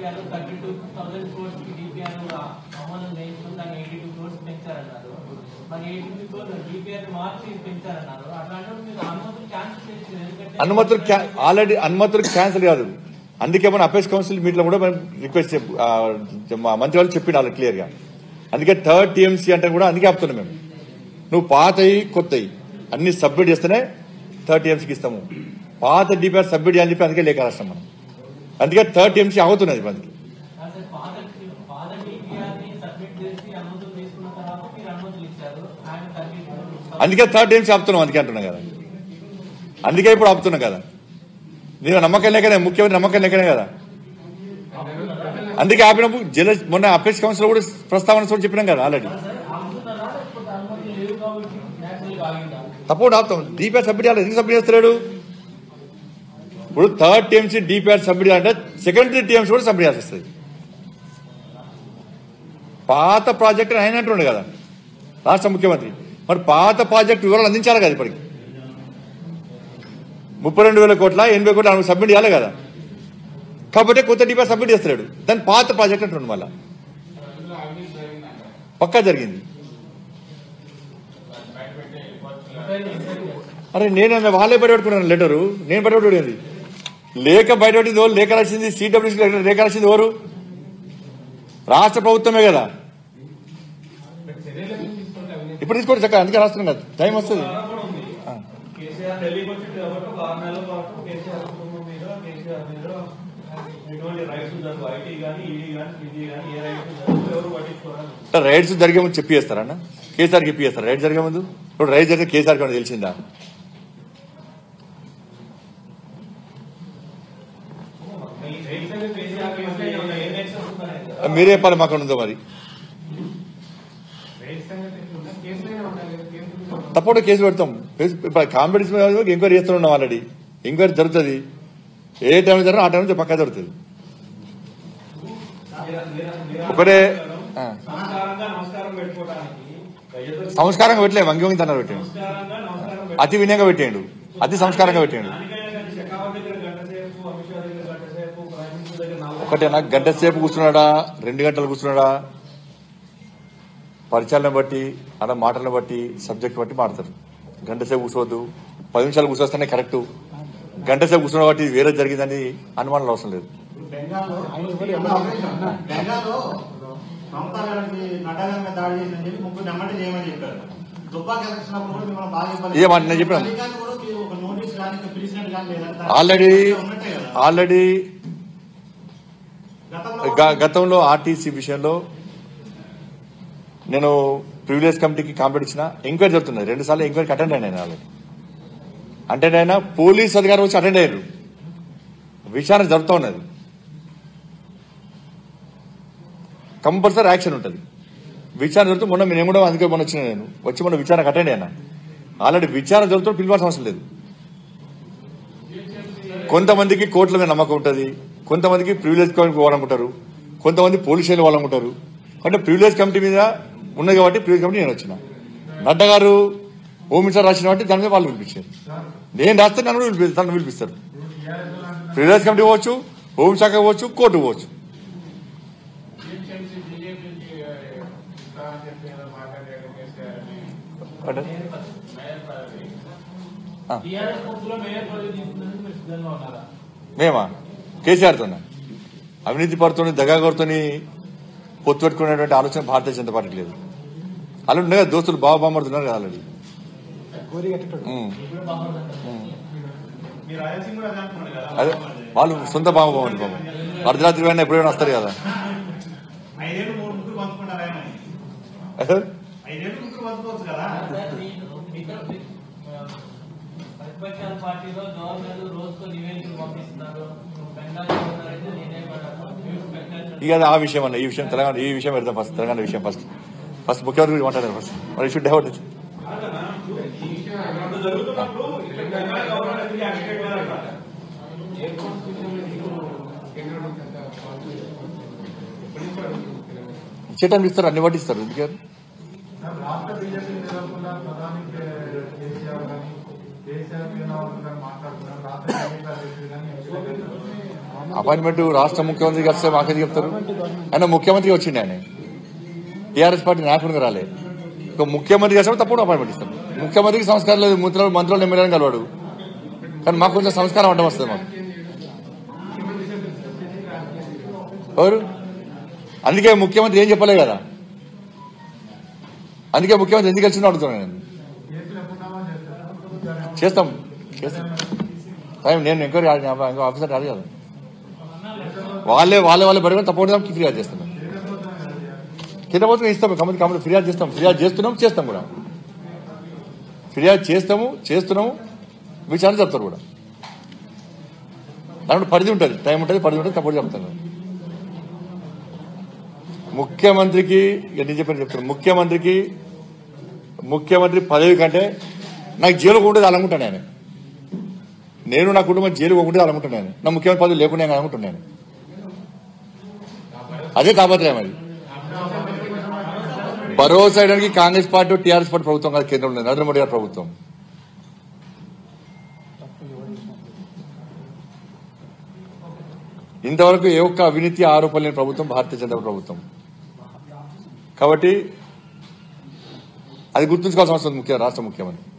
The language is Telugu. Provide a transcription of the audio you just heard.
పెట్టారు 32,000 crores కి డిపిఆర్ అమలు చేయించుకుని దాన్ని 82 crores పెంచారన్నారు. మరి 82 crores డిపిఆర్ మార్చి పెంచారన్నారు. అట్లాంటి మీరు అనుమతులు క్యాన్సిల్ చేసి ఎందుకంటే ఆల్రెడీ అనుమతులు క్యాన్సిల్ కాదు. అందుకే మన అపీల్స్ కౌన్సిల్ మీట్లో కూడా మనం రిక్వెస్ట్ మంత్రి వాళ్ళు చెప్పిన వాళ్ళు క్లియర్ గా. అందుకే థర్డ్ టీఎంసీ అంటే కూడా అందుకే ఆపుతున్నాం మేము. నువ్వు పాతయి కొత్తయి అన్ని సబ్మిట్ చేస్తేనే థర్డ్ టీఎంసీకి ఇస్తాము. పాత డిపిఆర్ సబ్మిట్ అని చెప్పి అందుకే లేఖ రాస్తాం మనం. అందుకే థర్డ్ టీఎంసీ అవుతున్నది మనకి. అందుకే థర్డ్ టీఎంసీ ఆపుతున్నాం. అందుకే అంటున్నాం కదా. అందుకే ఇప్పుడు ఆపుతున్నాం కదా. నేను నమ్మకం లేకనే ముఖ్యమంత్రి నమ్మకం లేకనే కదా. అందుకే ఆపినప్పుడు మొన్న అపీల్స్ కౌన్సిల్ కూడా ప్రస్తావన కూడా చెప్పినాం కదా ఆల్రెడీ. తప్పకుండా ఆపుతాం. డిపిఆర్ సబ్మిట్ చేయాలి. ఎందుకు సబ్మిట్ చేస్తలేడు? ఇప్పుడు థర్డ్ టీఎంసీ డిపిఆర్ సబ్మిట్ చేయాలంటే సెకండరీ టీఎంసీ కూడా సబ్మిట్ చేయాల్సి వస్తుంది. పాత ప్రాజెక్టు అయినట్టుండే కదా రాష్ట్ర ముఖ్యమంత్రి. మరి పాత ప్రాజెక్టు వివరాలు అందించాలి కదా. ఇప్పటికి 32,000 కోట్ల 80 కోట్ల సబ్మిట్ చేయాలి కదా. కాబట్టి కొత్త డిపిఆర్ సబ్మిట్ చేస్తున్నాడు. దాని పాత ప్రాజెక్ట్ అంటుండే మళ్ళా పక్కా జరిగింది. అరే నేను వాళ్ళే బయటపెట్టుకున్నాను లెటరు. నేను బయటపెట్టేది లేఖ బయటపెట్టింది ఎవరు? లేఖ రాసింది సిడబ్ల్యూసీ లేఖ రాసింది ఎవరు? రాష్ట్ర ప్రభుత్వమే కదా. ఇప్పుడు తీసుకోండి చక్కగా. అందుకే రాస్తున్నాం కదా. టైం వస్తుంది. రైడ్స్ జరిగే ముందు చెప్పి చేస్తారన్న. కేసీఆర్కి చెప్పి చేస్తారు రైడ్ జరిగే ముందు. ఇప్పుడు రైడ్ జరిగితే కేసీఆర్కి ఏమైనా తెలిసిందా? మీరే చెప్పాలి మాకు ఉందో మరి. తప్పకుండా కేసు పెడతాం. కాంపిటీషన్ ఎంక్వైరీ చేస్తున్నాం ఆల్రెడీ. ఎంక్వైరీ జరుగుతుంది. ఏ టైంలో జరిగినా ఆ టైంలో పక్కా జరుగుతుంది. ఒకటే సంస్కారంగా పెట్టలేదు. వంగి తన్నారు పెట్టాడు. అతి వినయంగా పెట్టాడు. అతి సంస్కారంగా పెట్టాడు. ఒకటే నాకు గంట సేపు కూర్చున్నాడా 2 గంటలు కూర్చున్నాడా పరిచయాలను బట్టి అలా మాటలను బట్టి సబ్జెక్ట్ బట్టి మాడతారు. గంట సేపు కూర్చోవద్దు. 10 నిమిషాలు కూర్చొస్తేనే కరెక్టు. గంట సేపు కూర్చున్న బట్టి వేరే జరిగిందని అనుమానాలు అవసరం లేదు. ఏమని నేను చెప్పాను ఆల్రెడీ గతంలో ఆర్టీసీ విషయంలో నేను ప్రివిలేజ్ కమిటీకి కాంప్లైంట్ ఇచ్చిన. ఎంక్వైరీ జరుగుతున్నది. 2 సార్లు ఎంక్వైరీకి అటెండ్ అయినా ఆల్రెడీ. అటెండ్ అయినా పోలీస్ అధికారులు వచ్చి అటెండ్ అయ్యారు. విచారణ జరుగుతూ ఉన్నది. కంపల్సరీ యాక్షన్ ఉంటుంది. విచారణ జరుగుతూ మొన్న నేను కూడా అందుకే మొన్న వచ్చిన నేను వచ్చి మొన్న విచారణకు అటెండ్ అయినా. ఆల్రెడీ విచారణ జరుగుతూ పిలవాల్సిన అవసరం లేదు. కొంతమందికి కోర్టుల మీద నమ్మకం ఉంటుంది. కొంతమందికి ప్రివిలేజ్ కమిటీ పోవాలనుకుంటారు. కొంతమంది పోలీస్ స్టేషన్ పోవాలనుకుంటారు. అంటే ప్రివిలేజ్ కమిటీ మీద ఉన్నది కాబట్టి ప్రివిలేజ్ కమిటీ నేను వచ్చిన. నడ్డా గారు హోమ్ మినిస్టర్ రాసిన కాబట్టి దాని మీద వాళ్ళు పిలిపించారు. నేను రాస్తే నన్ను పిలిపిస్తారు. ప్రివిలేజ్ కమిటీ పోవచ్చు, హోంశాఖ పోవచ్చు, కోర్టు పోవచ్చు. మేమా కేసీఆర్తో అవినీతి పరుతోని దగాగోరుతోని పొత్తు పెట్టుకునేటువంటి ఆలోచన భారతీయ జనతా పార్టీకి లేదు. అలా ఉండే కదా దోస్తులు బాబు బామ్మడుతున్నారు కదా ఆల్రెడీ. అదే వాళ్ళు సొంత బాబు బాగుంది బాబు. అర్ధరాత్రి అయినా ఎప్పుడైనా వస్తారు కదా. ఇక ఆ విషయం అన్న ఈ విషయం తెలంగాణ ఈ విషయం పెడతాం ఫస్ట్. తెలంగాణ విషయం ఫస్ట్ ముఖ్యమంత్రి మాట్లాడారు ఫస్ట్. మరి షుడ్ హ్యావ్ ఇట్. ఇచ్చేటానికి ఇస్తారు, అన్ని బట్టి ఇస్తారు. ఎందుకు అపాయింట్మెంట్ రాష్ట్ర ముఖ్యమంత్రికి వస్తే మాకేది చెప్తారు? ఆయన ముఖ్యమంత్రి వచ్చింది, ఆయన టీఆర్ఎస్ పార్టీ నాయకుడిగా రాలే. ఒక ముఖ్యమంత్రి చేస్తే తప్పుడు అపాయింట్మెంట్ ఇస్తాం. ముఖ్యమంత్రికి సంస్కారం లేదు, మంత్రులు ఎమ్మెల్యేని కలవాడు, కానీ మాకు కొంచెం సంస్కారం అడ్డం వస్తుంది మాకు. ఎవరు? అందుకే ముఖ్యమంత్రి ఏం చెప్పలే కదా, అందుకే ముఖ్యమంత్రి ఎందుకు వచ్చిందో అడుగుతున్నాను నేను. చేస్తాం నేను ఎంక్వైరీ ఆఫీసర్ కాదు కదా, వాళ్ళే బరిగా తప్పకుండా ఫిర్యాదు చేస్తున్నాం. కింద పోతే ఇస్తాం, కమిటీ ఫిర్యాదు చేస్తాం కూడా, ఫిర్యాదు చేస్తున్నాము, విచారణ చెప్తారు కూడా. దాంట్లో పరిధి ఉంటుంది, టైం ఉంటుంది, పరిధి ఉంటుంది, తప్పుడు చెప్తాను. ముఖ్యమంత్రికి ఎన్ని చెప్తాను, ముఖ్యమంత్రి పదవి కంటే నాకు జైలు ఉండేది అలాగుంటాను. నేను నా కుటుంబం జైలు ఉండేది అలాగుంటున్నాను. నా ముఖ్యమంత్రి పదవి లేకుండా అనుకుంటున్నాను. అదే తాపత్రయం. అది భరోసా ఇవ్వడానికి కాంగ్రెస్ పార్టీ టీఆర్ఎస్ పార్టీ ప్రభుత్వం కాదు, కేంద్రంలో నరేంద్ర మోడీ గారి ప్రభుత్వం. ఇంతవరకు ఏ ఒక్క అవినీతి ఆరోపణ లేని ప్రభుత్వం భారతీయ జనతా ప్రభుత్వం. కాబట్టి అది గుర్తుంచుకోవాల్సిన అవసరం రాష్ట్ర ముఖ్యమంత్రి.